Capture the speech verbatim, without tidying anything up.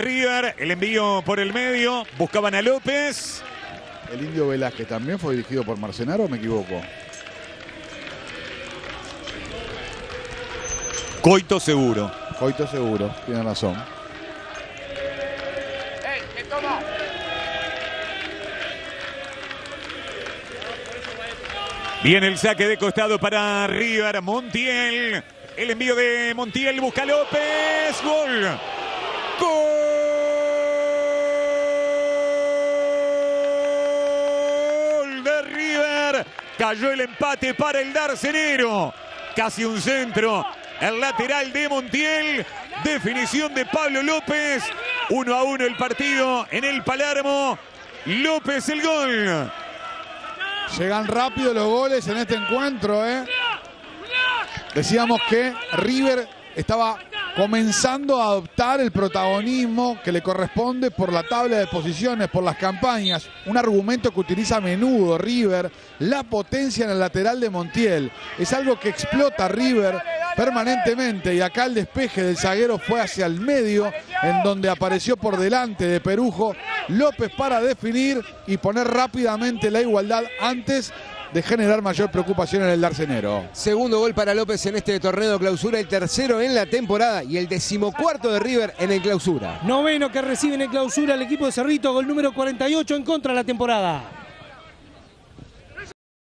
River. El envío por el medio. Buscaban a López. El Indio Velázquez también fue dirigido por Marcenaro, ¿o me equivoco? Coito seguro. Coito seguro, tiene razón. Viene el saque de costado para River. Montiel. El envío de Montiel. Busca López. Gol. Gol de River. Cayó el empate para el Darcenero. Casi un centro. El lateral de Montiel. Definición de Pablo López. Uno a uno el partido en el Palermo. López el gol. Llegan rápido los goles en este encuentro, ¿eh? Decíamos que River estaba comenzando a adoptar el protagonismo que le corresponde por la tabla de posiciones, por las campañas. Un argumento que utiliza a menudo River, la potencia en el lateral de Montiel. Es algo que explota River permanentemente, y acá el despeje del zaguero fue hacia el medio, en donde apareció por delante de Perujo López para definir y poner rápidamente la igualdad antes de generar mayor preocupación en el Darcenero. Segundo gol para López en este torneo de clausura, el tercero en la temporada y el decimocuarto de River en el clausura. Noveno que recibe en el clausura el equipo de Cerrito, gol número cuarenta y ocho en contra de la temporada.